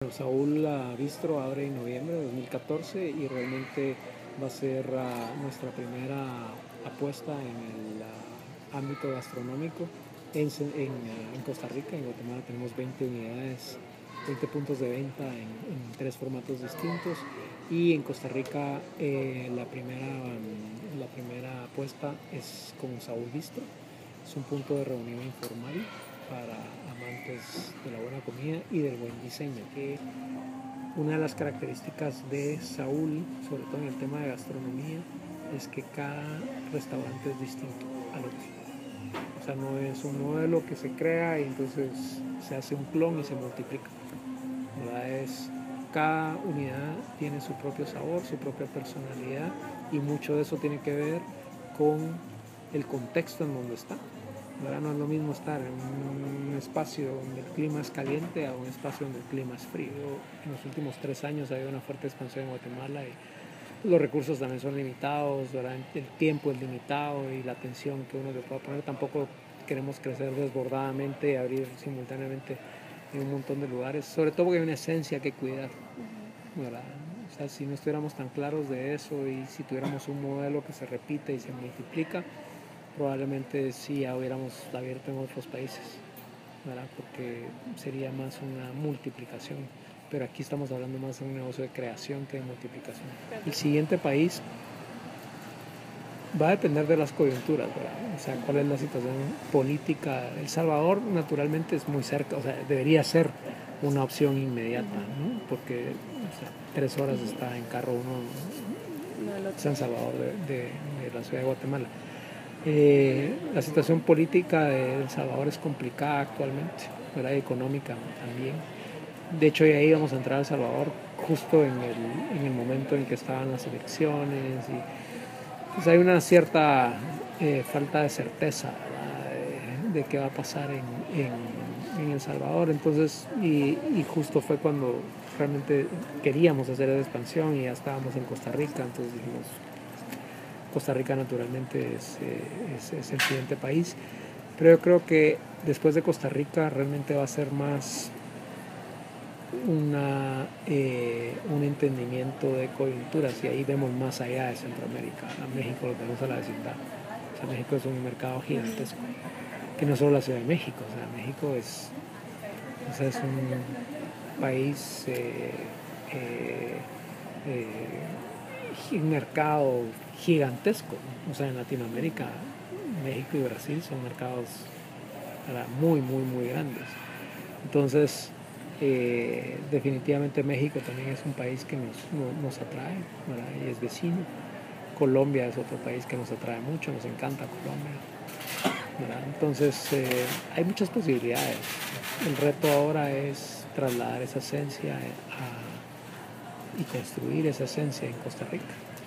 Saúl Bistro abre en noviembre de 2014 y realmente va a ser nuestra primera apuesta en el ámbito gastronómico en Costa Rica. En Guatemala tenemos 20 unidades, 20 puntos de venta en 3 formatos distintos, y en Costa Rica la primera apuesta es con Saúl Bistro. Es un punto de reunión informal para amantes de la buena comida y del buen diseño. Que una de las características de Saúl, sobre todo en el tema de gastronomía, es que cada restaurante es distinto al otro. O sea, no es un modelo que se crea y entonces se hace un clon y se multiplica. Cada unidad tiene su propio sabor, su propia personalidad, y mucho de eso tiene que ver con el contexto en donde está. No es lo mismo estar en un espacio donde el clima es caliente a un espacio donde el clima es frío. En los últimos 3 años ha habido una fuerte expansión en Guatemala y los recursos también son limitados, el tiempo es limitado y la atención que uno le pueda poner. Tampoco queremos crecer desbordadamente y abrir simultáneamente en un montón de lugares, sobre todo porque hay una esencia que cuidar, ¿verdad? O sea, si no estuviéramos tan claros de eso y si tuviéramos un modelo que se repite y se multiplica, probablemente sí ya hubiéramos abierto en otros países, ¿verdad? Porque sería más una multiplicación, pero aquí estamos hablando más de un negocio de creación que de multiplicación. El siguiente país va a depender de las coyunturas, ¿verdad? O sea, cuál es la situación política. El Salvador naturalmente es muy cerca, o sea, debería ser una opción inmediata, ¿no? Porque 3 horas está en carro uno San Salvador de la ciudad de Guatemala. La situación política de El Salvador es complicada actualmente, ¿verdad? Económica también. De hecho, ya íbamos a entrar a El Salvador justo en el momento en que estaban las elecciones, y pues hay una cierta falta de certeza, ¿verdad? De qué va a pasar en El Salvador. Entonces, y justo fue cuando realmente queríamos hacer esa expansión y ya estábamos en Costa Rica, entonces dijimos, Costa Rica naturalmente es el siguiente país, pero yo creo que después de Costa Rica realmente va a ser más un entendimiento de coyunturas, y ahí vemos más allá de Centroamérica. A México lo tenemos a la vecindad. O sea, México es un mercado gigantesco, que no solo la Ciudad de México. O sea, México es un país, un mercado gigantesco. O sea, en Latinoamérica, México y Brasil son mercados muy, muy, muy grandes. Entonces, definitivamente México también es un país que nos atrae, ¿verdad? Y es vecino. Colombia es otro país que nos atrae mucho, nos encanta Colombia, ¿verdad? Entonces, hay muchas posibilidades. El reto ahora es trasladar esa esencia y construir esa esencia en Costa Rica.